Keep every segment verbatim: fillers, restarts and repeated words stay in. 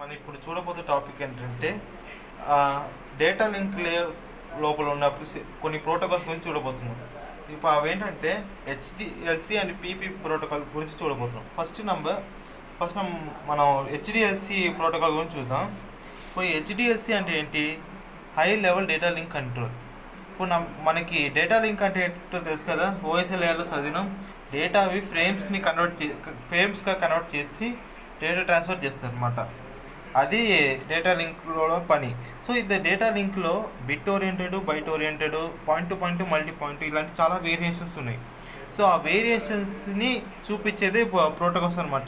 మనం ఇప్పుడు చూడబోతే టాపిక్ ఏంటంటే డేటా లింక్ లేయర్ లోపల ఉన్న కొన్ని ప్రోటోకాల్స్ గురించి చూడబోతున్నాం. ఇప్పుడు అవేంటంటే హెచ్డిఎల్సి అండ్ పీపీ ప్రోటోకాల్ గురించి చూడబోతున్నాం. ఫస్ట్ నంబర్ ఫస్ట్ మనం హెచ్డిఎల్సి ప్రోటోకాల్ గురించి చూద్దాం. ఇప్పుడు హెచ్డిఎల్సి అంటే ఏంటి? High level data link control. ఇప్పుడు మనకి డేటా లింక్ అంటే ఏంటో తెలుసు కదా, ఓఎస్ఎల్ లేయర్లో చదివినాం. డేటా అవి ఫ్రేమ్స్ని కన్వర్ట్ చే ఫ్రేమ్స్గా కన్వర్ట్ చేసి డేటా ట్రాన్స్ఫర్ చేస్తారు అన్నమాట. అది డేటా లింక్లో పని. సో ఇది డేటా లింక్లో bit oriented, byte oriented, point to point, multi point ఇలాంటి చాలా వేరియేషన్స్ ఉన్నాయి. సో ఆ వేరియేషన్స్ని చూపించేదే ప్రోటోకాల్స్ అనమాట.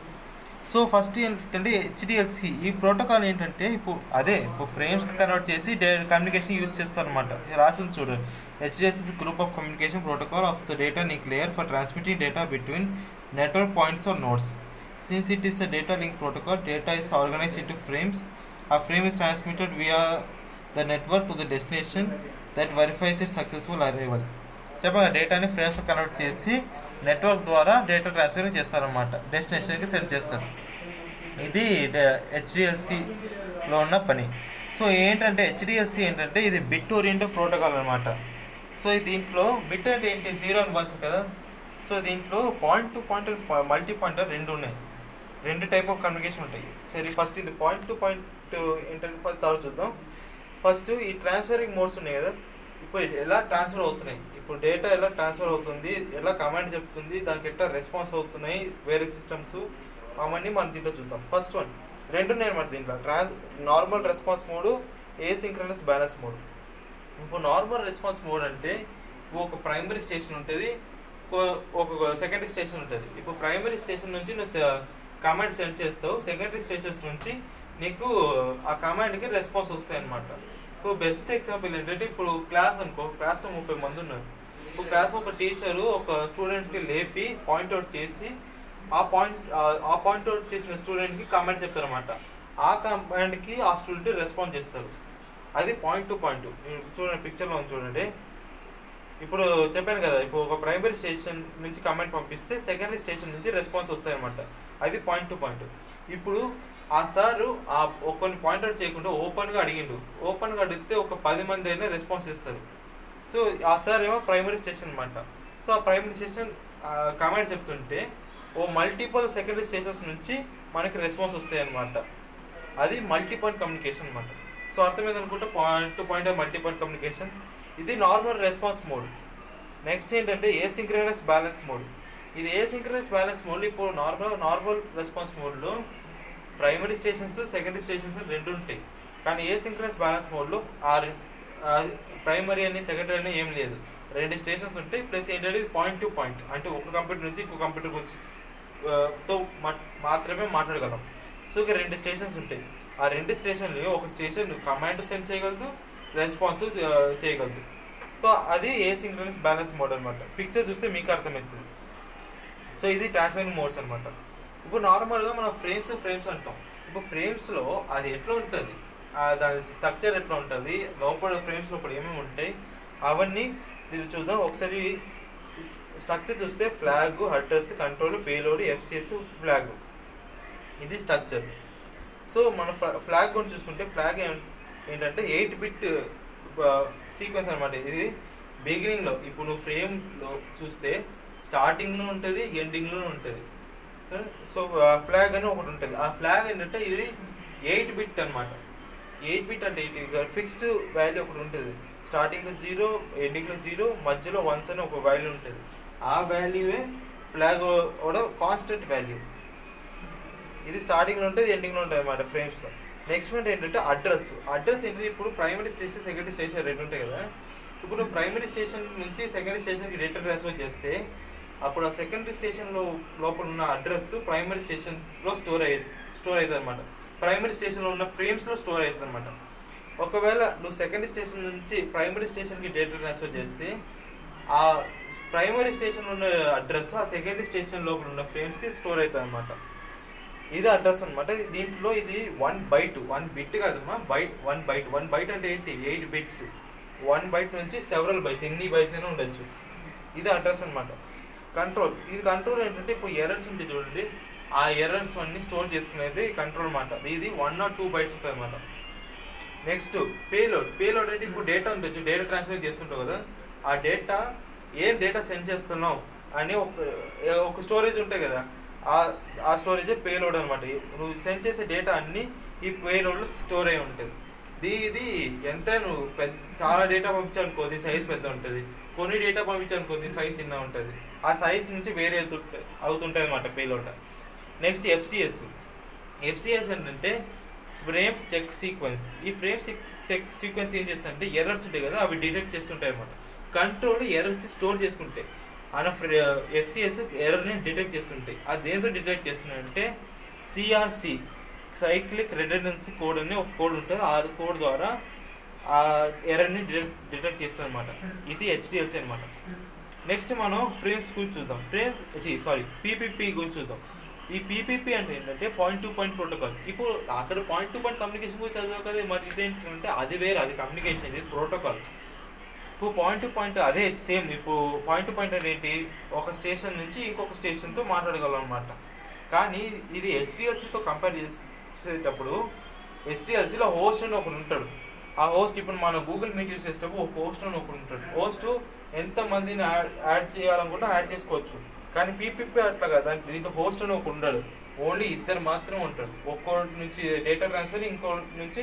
సో ఫస్ట్ ఏంటంటే హెచ్డిఎల్సి ఈ ప్రోటోకాల్ ఏంటంటే ఇప్పుడు అదే ఇప్పుడు ఫ్రేమ్స్కి కన్వర్ట్ చేసి డే కమ్యూనికేషన్ యూజ్ చేస్తారు అనమాట. రాసింది చూడు, HDLC group of communication protocol of the data link layer for transmitting data between network points or nodes. Since it is a data link protocol, data is organized into frames. A frame is transmitted via the network to the destination that verifies its successful arrival. చెప్పగా డేటాని frames convert చేసి network ద్వారా data transfer చేస్తారన్నమాట, డెస్టినేషన్కి send చేస్తారు. ఇది హెచ్డిఎల్సిలో ఉన్న పని. సో ఏంటంటే హెచ్డిఎల్సి ఏంటంటే ఇది బిట్ ఓరియంటెడ్ ప్రోటోకాల్ అనమాట. సో దీంట్లో బిట్ అంటే ఏంటి? జీరో అండ్ వన్స్ కదా. సో దీంట్లో point to point, multi point రెండు ఉన్నాయి. రెండు టైప్ ఆఫ్ కమ్యూనికేషన్ ఉంటాయి. సరే ఫస్ట్ ఇది పాయింట్ టు పాయింట్ ఏంటంటే ఫస్ట్ తర్వాత చూద్దాం. ఫస్ట్ ఈ ట్రాన్స్ఫరింగ్ మోడ్స్ ఉన్నాయి కదా, ఇప్పుడు ఎలా ట్రాన్స్ఫర్ అవుతున్నాయి, ఇప్పుడు డేటా ఎలా ట్రాన్స్ఫర్ అవుతుంది, ఎలా కమాండ్ చెప్తుంది, దానికి ఎట్లా రెస్పాన్స్ అవుతున్నాయి వేరే సిస్టమ్స్, అవన్నీ మనం దీంట్లో చూద్దాం. ఫస్ట్ వన్ రెండు ఉన్నాయి అన్నమాట దీంట్లో, trans normal response mode, asynchronous balance mode. ఇప్పుడు నార్మల్ రెస్పాన్స్ మోడ్ అంటే ఒక ప్రైమరీ స్టేషన్ ఉంటుంది, ఒక సెకండరీ స్టేషన్ ఉంటుంది. ఇప్పుడు ప్రైమరీ స్టేషన్ నుంచి నువ్వు కమాండ్ సెండ్ చేస్తావు, సెకండరీ స్టేషన్స్ నుంచి నీకు ఆ కమాండ్కి రెస్పాన్స్ వస్తాయి అన్నమాట. ఇప్పుడు బెస్ట్ ఎగ్జాంపుల్ ఏంటంటే ఇప్పుడు క్లాస్ అనుకో, క్లాస్లో ముప్పై మంది ఉన్నారు. ఇప్పుడు క్లాస్ ఒక టీచరు ఒక స్టూడెంట్కి లేపి పాయింట్అవుట్ చేసి ఆ పాయింట్ ఆ పాయింట్అవుట్ చేసిన స్టూడెంట్కి కమాండ్ చెప్తారు అనమాట. ఆ కమాండ్కి ఆ స్టూడెంట్ రెస్పాన్స్ చేస్తారు. అది పాయింట్ టు పాయింట్. చూడండి పిక్చర్లో ఉంది చూడండి. ఇప్పుడు చెప్పాను కదా, ఇప్పుడు ఒక ప్రైమరీ స్టేషన్ నుంచి కమాండ్ పంపిస్తే సెకండరీ స్టేషన్ నుంచి రెస్పాన్స్ వస్తాయి అన్నమాట. అది పాయింట్ టు పాయింట్. ఇప్పుడు ఆ సారు ఆ కొన్ని పాయింట్ అవుట్ చేయకుండా ఓపెన్గా అడిగిండు. ఓపెన్గా అడిగితే ఒక పది మంది అయినా రెస్పాన్స్ ఇస్తారు. సో ఆ సార్ ఏమో ప్రైమరీ స్టేషన్ అనమాట. సో ఆ ప్రైమరీ స్టేషన్ కమాండ్ చెప్తుంటే ఓ మల్టిపుల్ సెకండరీ స్టేషన్స్ నుంచి మనకి రెస్పాన్స్ వస్తాయి అన్నమాట. అది మల్టీ పాయింట్ కమ్యూనికేషన్ అనమాట. సో అర్థమైంది అనుకుంటే point to point multi point communication. ఇది నార్మల్ రెస్పాన్స్ మోడ్. నెక్స్ట్ ఏంటంటే ఏసింక్రోనస్ బ్యాలెన్స్ మోడ్. ఇది ఏసింక్రోనస్ బ్యాలెన్స్ మోడ్. ఇప్పుడు నార్మల్ నార్మల్ రెస్పాన్స్ మోడ్లో ప్రైమరీ స్టేషన్స్, సెకండరీ స్టేషన్స్ రెండు ఉంటాయి. కానీ ఏసింక్రోనస్ బ్యాలెన్స్ మోడ్లో ఆ ప్రైమరీ అని సెకండరీ అని ఏం లేదు, రెండు స్టేషన్స్ ఉంటాయి. ప్లస్ ఏంటంటే ఇది పాయింట్ టు పాయింట్, అంటే ఒక కంప్యూటర్ నుంచి ఇంకో కంప్యూటర్ వచ్చి తో మాత్రమే మాట్లాడగలం. సో ఇక రెండు స్టేషన్స్ ఉంటాయి. ఆ రెండు స్టేషన్లు ఒక స్టేషన్ కమాండ్ సెండ్ చేయగలదు, రెస్పాన్స్ చేయగలదు. సో అది ఏసింక్రోనస్ బ్యాలెన్స్ మోడ్ అనమాట. పిక్చర్ చూస్తే మీకు అర్థమవుతుంది. సో ఇది ట్రాన్స్ఫరింగ్ మోడ్స్ అనమాట. ఇప్పుడు నార్మల్గా మనం ఫ్రేమ్స్ ఫ్రేమ్స్ అంటాం. ఇప్పుడు ఫ్రేమ్స్లో అది ఎట్లా ఉంటుంది, దాని స్ట్రక్చర్ ఎట్లా ఉంటుంది, లోపల ఫ్రేమ్స్ లోపల ఏమేమి ఉంటాయి అవన్నీ ఇది చూద్దాం. ఒకసారి స్ట్రక్చర్ చూస్తే flag, address, control, payload, FCS, flag, ఇది స్ట్రక్చర్. సో మన ఫ్లాగ్ గురించి చూసుకుంటే ఫ్లాగ్ ఏంటంటే ఎయిట్ బిట్ సీక్వెన్స్ అనమాట. ఇది బిగినింగ్లో ఇప్పుడు నువ్వు ఫ్రేమ్లో చూస్తే స్టార్టింగ్లో ఉంటుంది, ఎండింగ్లో ఉంటుంది. సో ఫ్లాగ్ అని ఒకటి ఉంటుంది. ఆ ఫ్లాగ్ ఏంటంటే ఇది ఎయిట్ బిట్ అనమాట. ఎయిట్ బిట్ అంటే ఇది ఫిక్స్డ్ వాల్యూ ఒకటి ఉంటుంది. స్టార్టింగ్లో జీరో, ఎండింగ్లో జీరో, మధ్యలో వన్స్ అని ఒక వాల్యూ ఉంటుంది. ఆ వాల్యూవే ఫ్లాగ్ కూడా కాన్స్టెంట్ వాల్యూ. ఇది స్టార్టింగ్లో ఉంటుంది, ఎండింగ్లో ఉంటుంది అనమాట ఫ్రేమ్స్లో. నెక్స్ట్ వన్ ఏంటంటే అడ్రస్. అడ్రస్ ఏంటంటే ఇప్పుడు ప్రైమరీ స్టేషన్, సెకండరీ స్టేషన్ రెండు ఉంటాయి కదా. ఇప్పుడు నువ్వు ప్రైమరీ స్టేషన్ నుంచి సెకండరీ స్టేషన్కి డేటా ట్రాన్స్ఫర్ చేస్తే అప్పుడు ఆ సెకండరీ స్టేషన్లో లోపల ఉన్న అడ్రస్ ప్రైమరీ స్టేషన్లో స్టోర్ అయ్యి స్టోర్ అవుతుంది అనమాట. ప్రైమరీ స్టేషన్లో ఉన్న ఫ్రేమ్స్లో స్టోర్ అవుతుంది అనమాట. ఒకవేళ నువ్వు సెకండరీ స్టేషన్ నుంచి ప్రైమరీ స్టేషన్కి డేటా ట్రాన్స్ఫర్ చేస్తే ఆ ప్రైమరీ స్టేషన్లో ఉన్న అడ్రస్ ఆ సెకండరీ స్టేషన్ లోపల ఉన్న ఫ్రేమ్స్కి స్టోర్ అవుతుంది అనమాట. ఇది అడ్రస్ అనమాట. దీంట్లో ఇది వన్ బైట్, వన్ బిట్ కాదమ్మా, byte one byte. One byte అంటే ఏంటి? Eight bits. వన్ బైట్ నుంచి సెవరల్ బైట్స్, ఎన్ని బైట్స్ అయినా ఉండొచ్చు. ఇది అడ్రస్ అనమాట. కంట్రోల్, ఇది కంట్రోల్ ఏంటంటే ఇప్పుడు ఎర్రర్స్ ఉంటాయి చూడండి, ఆ ఎర్రర్స్ అన్ని స్టోర్ చేసుకునేది కంట్రోల్ మాట. ఇది వన్ ఆర్ టూ బైట్స్ ఉంటుంది అనమాట. Next payload. పేలోడ్ అంటే ఇప్పుడు డేటా ఉండొచ్చు, డేటా ట్రాన్స్ఫర్ చేస్తుంటావు కదా, ఆ డేటా ఏం డేటా సెండ్ చేస్తున్నావు అని ఒక ఒక స్టోరేజ్ ఉంటాయి కదా, ఆ ఆ స్టోరేజే పేలోడ్ అనమాట. నువ్వు సెండ్ చేసే డేటా అన్నీ ఈ పేలోడ్లో స్టోర్ అయి ఉంటుంది. ఇది ఇది ఎంత నువ్వు పెద్ద చాలా డేటా పంపించాలనుకో నీ సైజ్ పెద్ద ఉంటుంది, కొన్ని డేటా పంపించాలనుకో నీ సైజ్ చిన్న ఉంటుంది. ఆ సైజ్ నుంచి వేరే అవుతుంటాయి అవుతుంటుంది అనమాట పేలోడ్. Next FCS. ఎఫ్సిఎస్ ఏంటంటే ఫ్రేమ్ చెక్ సీక్వెన్స్. ఈ ఫ్రేమ్ చెక్ సీక్వెన్స్ ఏం చేస్తుందంటే ఎర్రర్స్ ఉంటాయి కదా అవి డిటెక్ట్ చేస్తుంటాయి అనమాట. కంట్రోల్ ఎర్రర్స్ స్టోర్ చేసుకుంటాయి, అన్న ఎఫ్సిఎస్ ఎర్రర్ని డిటెక్ట్ చేస్తుంటాయి. అది దేంతో డిటెక్ట్ చేస్తున్నాయంటే సిఆర్సి, సైక్లిక్ రిడెండెన్సీ కోడ్ అని ఒక కోడ్ ఉంటుంది. ఆ కోడ్ ద్వారా ఆ ఎర్రర్ని డిటెక్ట్ డిటెక్ట్ చేస్తుంది అనమాట. ఇది హెచ్డిఎల్సి అనమాట. నెక్స్ట్ మనం ఫ్రేమ్స్ గురించి చూద్దాం. ఫ్రేమ్ సారీ పీపీపీ గురించి చూద్దాం. ఈ పీపీపీ అంటే ఏంటంటే పాయింట్ టు పాయింట్ ప్రోటోకాల్. ఇప్పుడు అక్కడ పాయింట్ టు పాయింట్ కమ్యూనికేషన్ గురించి చదివావు కదా, మరి ఇదేంటంటే అది వేరే, అది కమ్యూనికేషన్, ఇది ప్రోటోకాల్. ఇప్పుడు పాయింట్ టు పాయింట్ అదే సేమ్. ఇప్పుడు పాయింట్ టు పాయింట్ అంటే ఏంటి, ఒక స్టేషన్ నుంచి ఇంకొక స్టేషన్తో మాట్లాడగలం అనమాట. కానీ ఇది హెచ్డిఎల్సీతో కంపేర్ చేసేటప్పుడు హెచ్డిఎల్సీలో హోస్ట్ అని ఒకరు ఉంటాడు. ఆ హోస్ట్ ఇప్పుడు మనం గూగుల్ మీట్ యూస్ చేసేటప్పుడు ఒక హోస్ట్ అని ఒకరు ఉంటాడు. హోస్ట్ ఎంతమందిని యాడ్ యాడ్ చేయాలనుకుంటే యాడ్ చేసుకోవచ్చు. కానీ పీపీపీ అట్లా కదా, దీంట్లో హోస్ట్ అని ఒక ఉండడు, ఓన్లీ ఇద్దరు మాత్రం ఉంటాడు. ఒక్కోటి నుంచి డేటా ట్రాన్స్ఫర్, ఇంకోటి నుంచి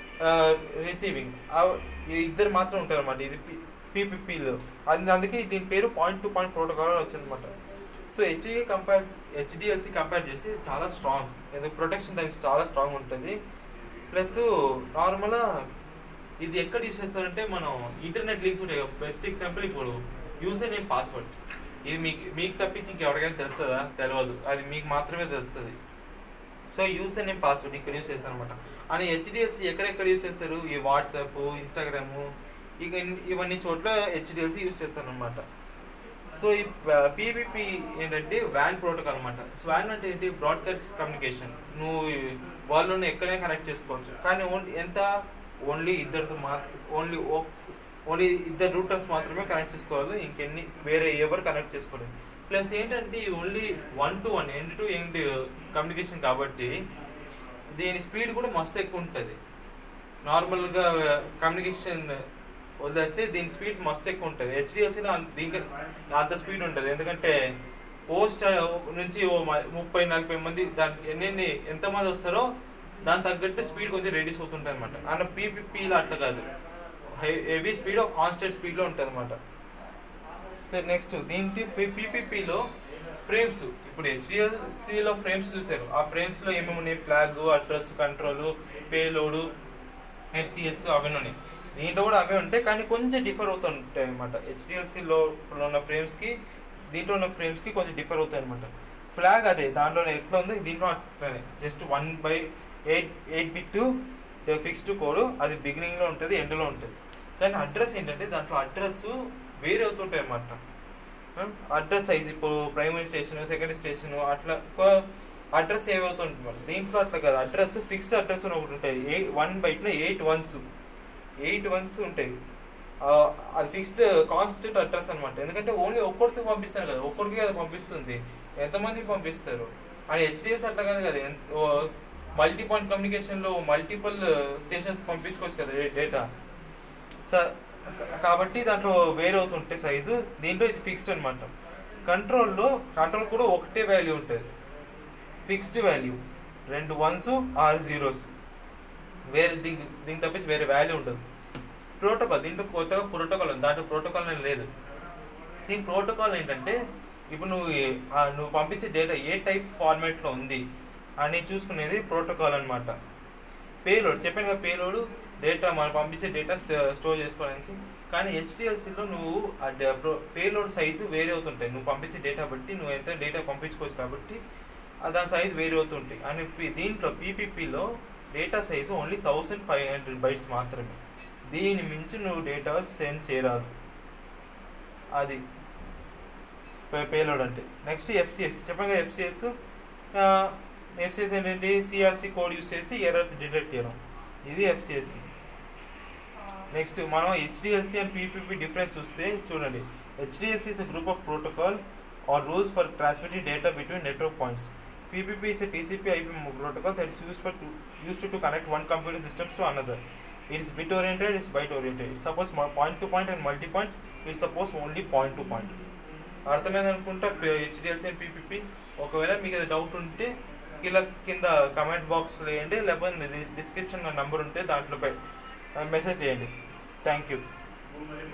రిసీవింగ్, ఇద్దరు మాత్రం ఉంటారు అనమాట. ఇది పీపీపీలో అది, అందుకే దీని పేరు పాయింట్ టు పాయింట్ ప్రోటోకాల్ అని వచ్చింది అనమాట. So HD compare HDLC compare చేసి చాలా స్ట్రాంగ్, ఎందుకు ప్రొటెక్షన్ దానికి చాలా స్ట్రాంగ్ ఉంటుంది. ప్లస్ నార్మల్గా ఇది ఎక్కడ యూస్ చేస్తారంటే మనం ఇంటర్నెట్ లింక్స్ ఉంటాయి. బెస్ట్ ఎగ్జాంపుల్ ఇప్పుడు యూజర్ నేమ్ పాస్వర్డ్. ఇది మీకు మీకు తప్పించి ఇంకెవరికైనా తెలుస్తుందా? తెలియదు, అది మీకు మాత్రమే తెలుస్తుంది. సో యూజర్ నేమ్ పాస్వర్డ్ ఇక్కడ యూస్ చేస్తారు అనమాట. అని హెచ్డిఎల్సి ఎక్కడెక్కడ యూస్ చేస్తారు, ఈ వాట్సాప్, ఇన్స్టాగ్రాము, ఇక ఇవన్నీ చోట్ల హెచ్డిఎల్సి యూస్ చేస్తారు అనమాట. సో ఈ పీపీపీ ఏంటంటే వ్యాన్ ప్రోటోకాల్ అనమాట. వ్యాన్ అంటే ఏంటి, బ్రాడ్కాస్ట్ కమ్యూనికేషన్. నువ్వు వాళ్ళని ఎక్కడైనా కనెక్ట్ చేసుకోవచ్చు, కానీ ఓన్లీ ఎంత ఓన్లీ ఇద్దరితో మా ఓన్లీ ఓన్లీ ఇద్దరు రూటర్స్ మాత్రమే కనెక్ట్ చేసుకోవాలి, ఇంకెన్ని వేరే ఎవరు కనెక్ట్ చేసుకోలేదు. ప్లస్ ఏంటంటే only one to one end to end communication కాబట్టి దీని స్పీడ్ కూడా మస్తు ఎక్కువ ఉంటుంది. నార్మల్గా కమ్యూనికేషన్ వదిలేస్తే దీని స్పీడ్ మస్తు ఎక్కువ ఉంటుంది. హెచ్డిఎల్సీలో దీనికి అంత స్పీడ్ ఉంటుంది, ఎందుకంటే పోస్ట్ నుంచి ఓ ముప్పై నలభై మంది దాని ఎన్ని ఎంతమంది వస్తారో దాని తగ్గట్టు స్పీడ్ కొంచెం రెడ్యూస్ అవుతుంటుంది అనమాట. అన్న పీపీపీలో అట్లా కాదు, హెవీ స్పీడ్ ఒక కాన్స్టెంట్ స్పీడ్లో ఉంటుంది అనమాట. సరే నెక్స్ట్ దీంట్లో పీపీపీలో ఫ్రేమ్స్. ఇప్పుడు హెచ్డిఎల్సీలో ఫ్రేమ్స్ చూసారు, ఆ ఫ్రేమ్స్లో ఏమేమి ఉన్నాయి, flag, address, control, payload, FCS అవన్నీ ఉన్నాయి. దీంట్లో కూడా అవే ఉంటాయి, కానీ కొంచెం డిఫర్ అవుతుంటాయి అనమాట. హెచ్డిఎల్సీలో ఉన్న ఫ్రేమ్స్కి దీంట్లో ఉన్న ఫ్రేమ్స్కి కొంచెం డిఫర్ అవుతాయి అనమాట. ఫ్లాగ్ అదే దాంట్లో ఎట్లా ఉంది, దీంట్లో అట్లనే just one by eight eight bit fixed code, అది బిగినింగ్లో ఉంటుంది, ఎండ్లో ఉంటుంది. కానీ అడ్రస్ ఏంటంటే దాంట్లో అడ్రస్ వేరే అవుతుంటాయి అన్నమాట. అడ్రస్ సైజ్ ఇప్పుడు ప్రైమరీ స్టేషన్, సెకండరీ స్టేషన్ అట్లా అడ్రస్ సేవ్ అవుతుంటుంది. దీంట్లో అట్లా కదా, అడ్రస్ ఫిక్స్డ్ అడ్రస్ అని ఒకటి ఉంటుంది. ఎయిట్ వన్ బైట్న ఎయిట్ వన్స్ ఎయిట్ వన్స్ ఉంటాయి. అది ఫిక్స్డ్ కాన్స్టెంట్ అడ్రస్ అనమాట. ఎందుకంటే ఓన్లీ ఒక్కరికి పంపిస్తారు కదా, ఒక్కరికి కదా పంపిస్తుంది, ఎంతమందికి పంపిస్తారు అని. హెచ్డిఎస్ అట్లా కాదు కదా, మల్టీ పాయింట్ కమ్యూనికేషన్లో మల్టిపుల్ స్టేషన్స్ పంపించుకోవచ్చు కదా డేటా. స కాబట్టి దాంట్లో వేరే అవుతుంటే సైజు, దీంట్లో ఇది ఫిక్స్డ్ అనమాట. కంట్రోల్లో కంట్రోల్ కూడా ఒకటే వాల్యూ ఉంటుంది, ఫిక్స్డ్ వాల్యూ, రెండు వన్స్ ఆరు జీరోస్, వేరే దీనికి దీనికి తప్పించి వేరే వాల్యూ ఉంటుంది. ప్రోటోకాల్, దీంట్లో కొత్తగా ప్రోటోకాల్ ఉంది, దాంట్లో ప్రోటోకాల్ అనేది లేదు. సేమ్ ప్రోటోకాల్ ఏంటంటే ఇప్పుడు నువ్వు నువ్వు పంపించే డేటా ఏ టైప్ ఫార్మాట్లో ఉంది అని చూసుకునేది ప్రోటోకాల్ అనమాట. పేలోడ్ చెప్పాను కదా, పేలోడ్ డేటా మనం పంపించే డేటా స్టోర్ చేసుకోవడానికి. కానీ హెచ్డిఎల్సీలో నువ్వు ఆ పేలోడ్ సైజు వేరే అవుతుంటాయి, నువ్వు పంపించే డేటా బట్టి నువ్వు ఎంత డేటా పంపించుకోవచ్చు కాబట్టి దాని సైజు వేరే అవుతుంటాయి. అని దీంట్లో పీపీపీలో data size only thousand five hundred bytes మాత్రమే, దీని మించి నువ్వు డేటా సెండ్ చేయరాదు. అది పేలోడ్ అంటే. నెక్స్ట్ ఎఫ్సిఎస్ చెప్పాను కదా, ఎఫ్సిఎస్ ఎఫ్సిఎస్ ఏంటంటే సిఆర్సి కోడ్ యూస్ చేసి ఎర్రర్స్ డిటెక్ట్ చేయడం, ఇది ఎఫ్సిఎస్సి. నెక్స్ట్ మనం హెచ్డిఎల్సి అండ్ పీపీపీ డిఫరెన్స్ చూస్తే చూడండి, HDLC is a group of protocol or rules for transmitting data between network points. P P P is a T C P I P protocol that is used for to, used to, to connect one computer systems to another. It is bit oriented, it is byte oriented. It suppose point to point and multi point. It suppose only point to point. అర్థమైంది అనుకుంటా HDLC and PPP. ఒకవేళ మీకు అది doubt ఉంటే ఇలా కింద comment బాక్స్లో వేయండి, లేకపోతే డిస్క్రిప్షన్ నెంబర్ ఉంటే దాంట్లో మెసేజ్ చేయండి. Thank you.